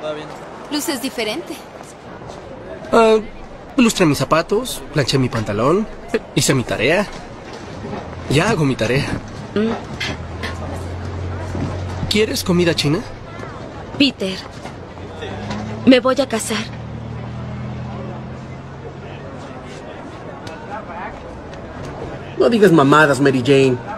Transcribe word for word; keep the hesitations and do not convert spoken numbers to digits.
Luces diferente. Ah, lustré mis zapatos, planché mi pantalón, hice mi tarea. Ya hago mi tarea. Mm. ¿Quieres comida china? Peter, me voy a casar. No digas mamadas, Mary Jane.